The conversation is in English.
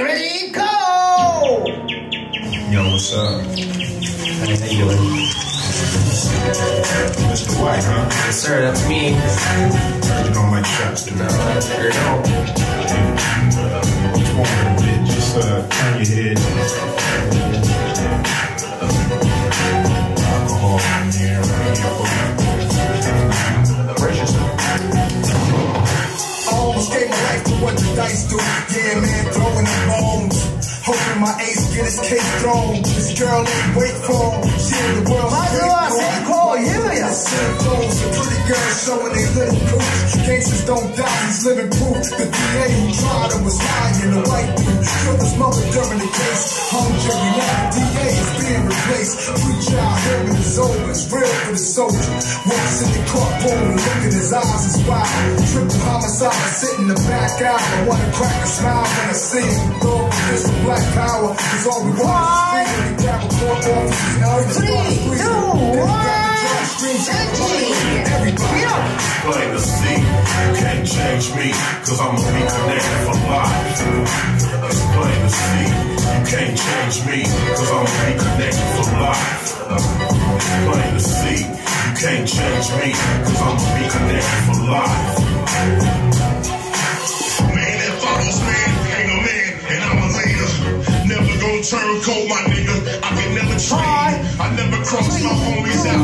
ready, go! Yo, what's up? Hey, how you doing? Mr. White, huh? Yes, sir, that's me. You don't like shots tonight. Sure don't. What's wrong with it? Just turn your head. Alcohol in the air right here. Brace yourself. I almost gave my life to what the dice do. Yeah, man, throwing the bones. Hoping my ace get his case thrown. This girl ain't wait for him. She in the world. A pretty girl showing they little proof. Cases don't die, he's living proof. The DA who tried him was lying. The white dude killed his mother during the case. Hung jury, now the DA is being replaced. Free child, hearing is over. It's real for the soldier. Walks in the courtroom and look in his eyes is wild. Triple homicide, I sit in the back out. I wanna crack a smile when I see him. Throw up this for black power. Cause all we want is freedom. We grab a court office. Now he starts freezing. Plain to see, you can't change me, cause I'ma be connected for life. It's plain to see, you can't change me, cause I'ma be connected for life. It's plain to see, you can't change me, cause I'ma be connected for life. Man that follows man, ain't no man, and I'm a later. Never gon' turn cold, my nigga, I can never trade. I never cross my homies out.